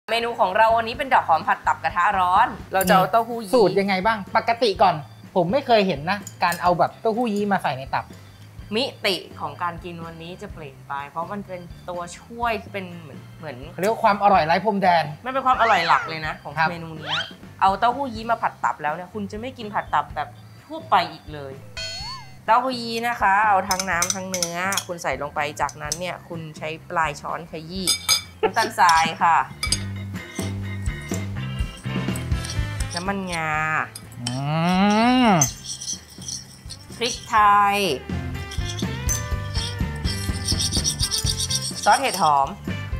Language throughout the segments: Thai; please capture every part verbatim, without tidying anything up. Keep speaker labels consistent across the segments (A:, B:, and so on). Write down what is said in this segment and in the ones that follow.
A: เมนูของเราวันนี้เป็นดอกหอมผัดตับกระทะร้อนเราจะเอาเต้าหู้ยี้
B: สูตรยังไงบ้างปกติก่อนผมไม่เคยเห็นนะการเอาแบบเต้าหู้ยี้มาใส่ในตับ
A: มิติของการกินวันนี้จะเปลี่ยนไปเพราะมันเป็นตัวช่วยที่เป็นเหมือนเหมือน
B: เรียกว่าความอร่อยไร้พรมแดน
A: ไม่เป็นความอร่อยหลักเลยนะของเมนูนี้เอาเต้าหู้ยี้มาผัดตับแล้วเนี่ยคุณจะไม่กินผัดตับแบบทั่วไปอีกเลยเต้าหู้ยี้นะคะเอาทั้งน้ำทั้งเนื้อคุณใส่ลงไปจากนั้นเนี่ยคุณใช้ปลายช้อนขยี้น้ำตาลทรายค่ะน้ำมันงาพริกไทยซอสเห็ดหอม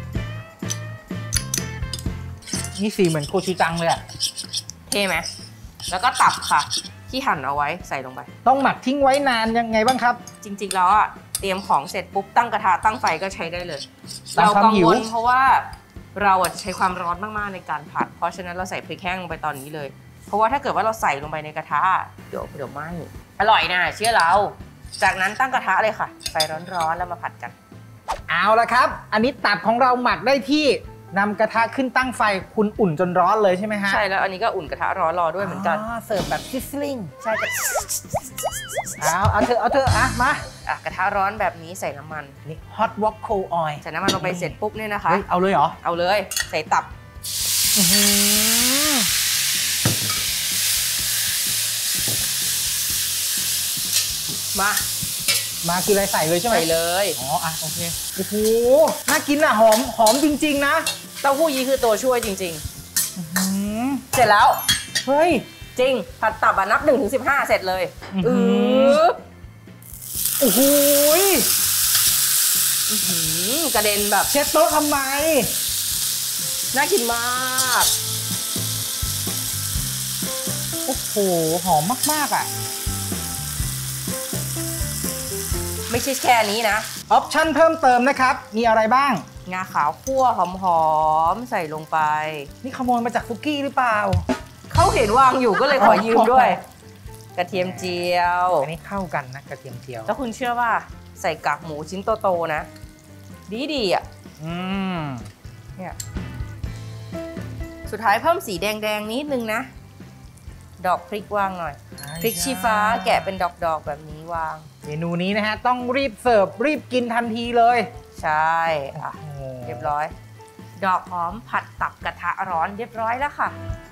B: นี่สีเหมือนโคชูจังเลยอะ
A: เท่ไหมแล้วก็ตับค่ะที่หั่นเอาไว้ใส่ลงไป
B: ต้องหมักทิ้งไว้นานยังไงบ้างครับ
A: จริงๆแล้วอะเตรียมของเสร็จปุ๊บตั้งกระทะตั้งไฟก็ใช้ได้เลยเรากังวลเพราะว่าเราอะใช้ความร้อนมากๆในการผัดเพราะฉะนั้นเราใส่พริกแห้งลงไปตอนนี้เลยเพราะว่าถ้าเกิดว่าเราใส่ลงไปในกระทะเดี๋ยวเดี๋ยวไหม้อร่อยนะเชื่อเราจากนั้นตั้งกระทะเลยค่ะไฟร้อนๆแล้วมาผัดกัน
B: เอาละครับอันนี้ตับของเราหมักได้ที่นำกระทะขึ้นตั้งไฟคุณอุ่นจนร้อนเลยใช่ไหมฮะ
A: ใช่แล้วอันนี้ก็อุ่นกระทะร้อนรอด้วยเหมือนกัน
B: เสิร์ฟแบบซิสลิง
A: ใช่
B: เอาเอาเถอะเอาเถอะอ่ะมา
A: อ่ะกระทะร้อนแบบนี้ใส่น้ำมัน
B: นี่ hot wok cold oil
A: ใส่น้ำมันลงไปเสร็จปุ๊บเนี่ยนะคะ
B: เอาเลยเหรอ
A: เอาเลยใส่ตับมา
B: มาคืออะไรใส่เลยใช่ไหม
A: ใส่เลย
B: อ๋ออ่ะโอเคโอ้โหน่ากินอ่ะหอมหอมจริงๆนะ
A: เต้าหู้ยี้คือตัวช่วยจริงๆเสร็จแล้ว
B: เฮ้ย
A: จริงผัดตับอ่ะนับหนึ่งถึงสิบห้าเสร็จเลยอือ
B: โอ้โห
A: กระเด็นแบบ
B: เช็ดโต๊ะทำไม
A: น่ากินมาก
B: โอ้โหหอมมากๆอ่ะ
A: ไม่ใช่แค่นี้นะ
B: ออปชั่นเพิ่มเติมนะครับมีอะไรบ้าง
A: งาขาวคั่วหอมๆใส่ลงไป
B: นี่ขโมยมาจากซุกี้หรือเปล่า
A: เขาเห็นวางอยู่ก็เลยขอยืมด้วยกระเทียมเจียว
B: อันนี้เข้ากันนะกระเทียมเจียว
A: แล้วคุณเชื่อว่าใส่กากหมูชิ้นโตๆนะดีๆอ่ะ
B: อืม
A: เนี่ยสุดท้ายเพิ่มสีแดงๆนิดนึงนะดอกพริกวางหน่อยพริกชี้ฟ้าแกะเป็นดอกๆแบบนี้วาง
B: เมนูนี้นะฮะต้องรีบเสิร์ฟรีบกินทันทีเลย
A: ใช่อ่ะเรียบร้อยดอกหอมผัดตับกระทะร้อนเรียบร้อยแล้วค่ะ